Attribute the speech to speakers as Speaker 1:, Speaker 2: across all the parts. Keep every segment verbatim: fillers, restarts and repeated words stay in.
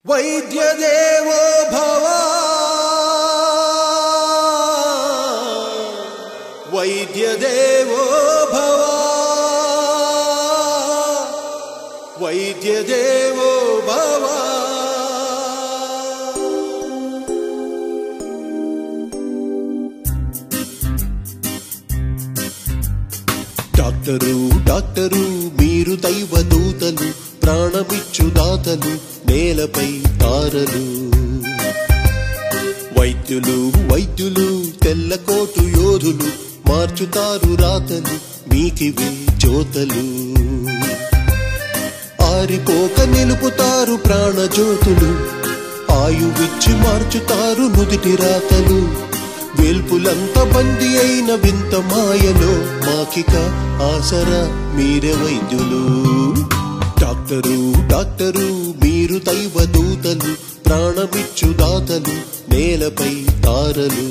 Speaker 1: वैद्य देवो भव वैद्य देवो भव वैद्य देवो भव। డాక్టరు డాక్టరు మీరు దైవదూతలు, ప్రాణమిచ్చు దాతలు, నేలపై తారలు. వైద్యులు వైద్యులు తెల్లకోటు యోధులు, మార్చుతారు రాతలు మీకివే జ్యోతలు. ఆరిపోక నిలుపుతారు ప్రాణజ్యోతులు, ఆయువిచ్చి మార్చుతారు నుదిటి రాతలు. వేల్పులంత బంది అయిన వింత మాయలో మాకిక ఆసరా మీరే వైద్యులు. డాక్టరు డాక్టరు మీరు దైవదూతలు, ప్రాణమిచ్చు దాతలు, నేలపై తారలు.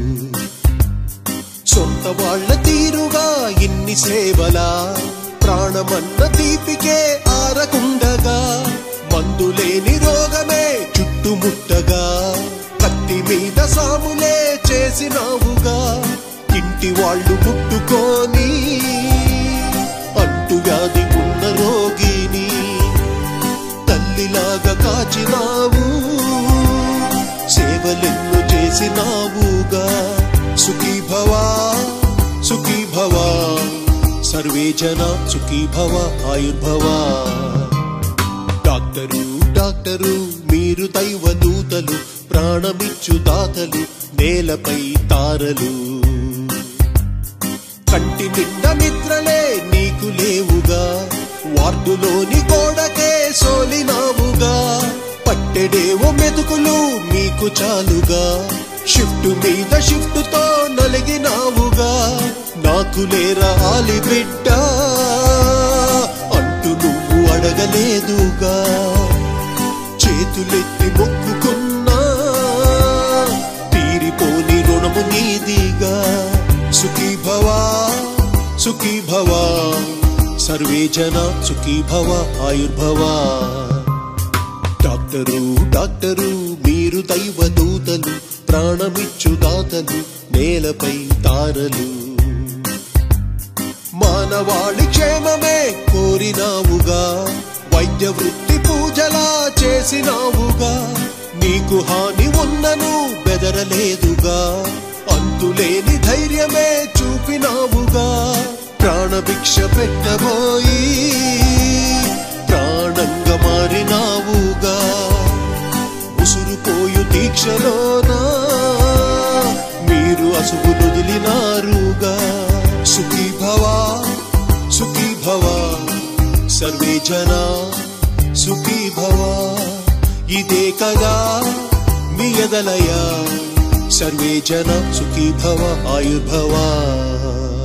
Speaker 1: సొంత వాళ్ల తీరుగా ఇన్ని సేవలా, ప్రాణమన్న తీపికే ఆరకుండగా, మందులేని రోగమే చుట్టుముట్టగా, కత్తి మీద సాములే చేసినావుగా. ఇంటి వాళ్ళు ముట్టుకొని అంటు వ్యాధి ఉన్న రోగిని తల్లిలాగా కాచినావు, సేవలెన్ను చేసినావుగా. సుఖీ భవ సుఖీ భవ సర్వే జన సుఖీ భవ ఆయుర్భవ. డాక్టరు డాక్టరు మీరు దైవదూతలు, ప్రాణమిచ్చు దాతలు, నేలపై తారలు. కంటి నిండా నిద్రలే నీకు లేవుగా, వార్డులోని గోడకే సోలినావుగా. పట్టెడేవో మెతుకులు మీకు చాలుగా, షిఫ్ట్ మీద షిఫ్ట్ తో నలిగినావుగా. నాకు లేరా ఆలి బిడ్డ అంటూ నువ్వు అడగలేదుగా. చేతులెత్తి మొక్కుకున్నా తీరిపోని రుణము నీదిగా. సుఖీ భవ సుఖీ భవ సర్వే జన సుఖీ భవ ఆయుర్భవ. డాక్టరు డాక్టరు మీరు దైవదూతలు, ప్రాణమిచ్చు దాతలు, నేలపై తారలు. మానవాళి క్షేమమే కోరినావుగా, వైద్య వృత్తి పూజలా చేసినావుగా. నీకు హాని ఉన్నను బెదరలేదుగా, అంతులేని ధైర్యమే చూపినావుగా. ప్రాణభిక్ష పెట్టబోయి ప్రాణంగా మారినావుగా. ఉసురుపోయు దీక్షలోనా మీరు అసుగులొదిలినారుగా. సుఖీ భవ సుఖీ భవ సర్వే జన సుఖీ భవ. ఇదే కదా మీ ఎదలయ, సర్వే జన సుఖీ భవ ఆయుర్భవ.